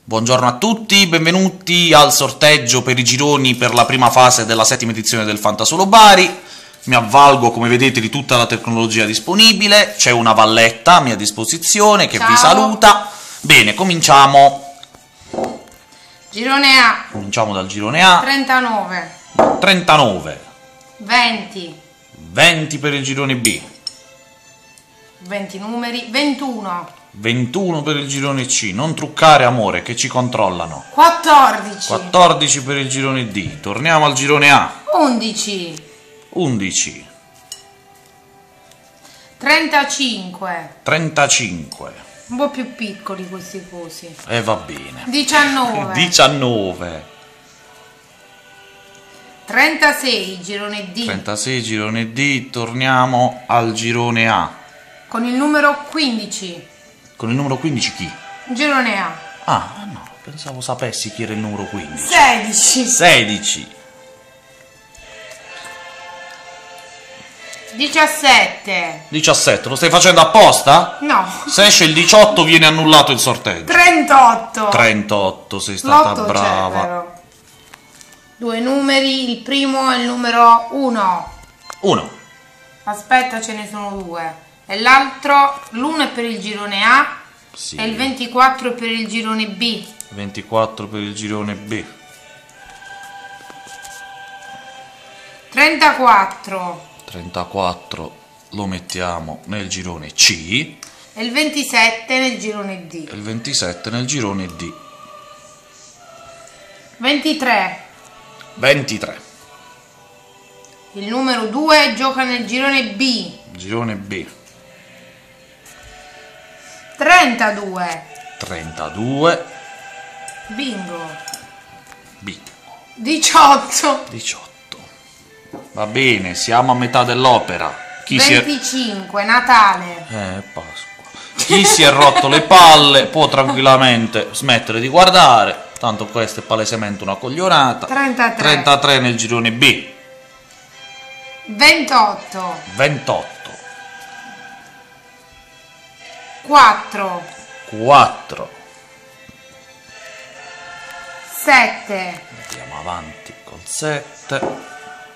Buongiorno a tutti, benvenuti al sorteggio per i gironi per la prima fase della settima edizione del Fantasolo Bari. Mi avvalgo, come vedete, di tutta la tecnologia disponibile, c'è una valletta a mia disposizione che vi saluta. Bene, cominciamo. Girone A. Cominciamo dal girone A. 39. 39. 20. 20 per il girone B. 20 numeri. 21. 21 per il girone C. Non truccare, amore, che ci controllano. 14. 14 per il girone D. Torniamo al girone A. 11. 11. 35. 35. Un po' più piccoli questi cosi. E va bene. 19. 19. 36. Girone D. 36 girone D. Torniamo al girone A. Con il numero 15. Con il numero 15 chi? Girone A. Ah, no, pensavo sapessi chi era il numero 15. 16. 16. 17. 17. Lo stai facendo apposta? No. Se esce il 18 viene annullato il sorteggio. 38. 38, sei stata L'8 brava. c'è, però. Due numeri, il primo è il numero 1. 1. Aspetta, ce ne sono due. E l'altro, l'1 è per il girone A, Sì. e il 24 è per il girone B. 24 per il girone B. 34 34 lo mettiamo nel girone C. e il 27 nel girone D. E il 27 nel girone D. 23. 23. Il numero 2 gioca nel girone B. Girone B. 32. 32. Bingo. B. 18. 18. Va bene, siamo a metà dell'opera. Chi 25. Natale. Pasqua. Chi si è rotto le palle può tranquillamente smettere di guardare. Tanto questa è palesemente una coglionata. 33. 33 nel girone B. 28. 28. 4. 4. 7. Andiamo avanti col 7.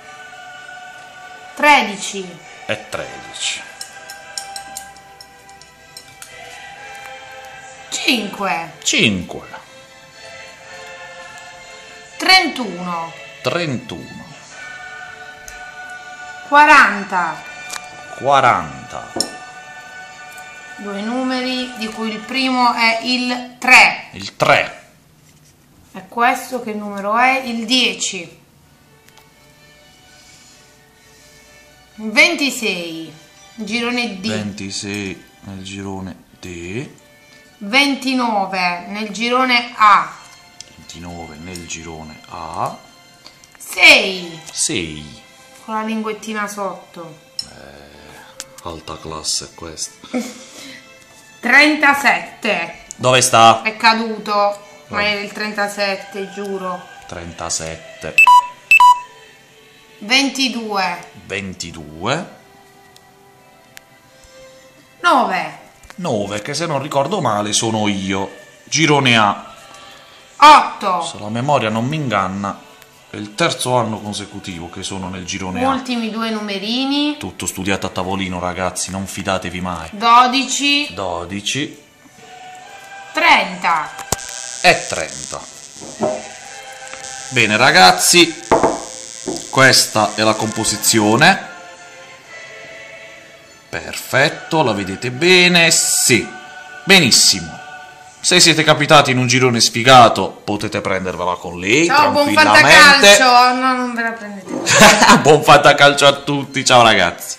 13. E 13. 5. 5. 31. 31. 40. 40. Due numeri di cui il primo è il 3. Il 3. E questo che numero è? Il 10. 26. Girone D. 26 nel girone D. 29 nel girone A. 29 nel girone A. 6. 6. Con la linguettina sotto. Alta classe questa. 37. Dove sta? È caduto. Ma era il 37, giuro. 37. 22. 22. 9. 9, che se non ricordo male sono io. Girone A. 8. Se la memoria non mi inganna, è il terzo anno consecutivo che sono nel girone A. Ultimi due numerini. Tutto studiato a tavolino, ragazzi, non fidatevi mai. 12. 12. 30. E 30. Bene, ragazzi, questa è la composizione. Perfetto, la vedete bene? Sì, benissimo. Se siete capitati in un girone sfigato potete prendervela con lei. Ciao, buon tranquillamente. fantacalcio. No, non ve la prendete. Buon fantacalcio a tutti, ciao ragazzi.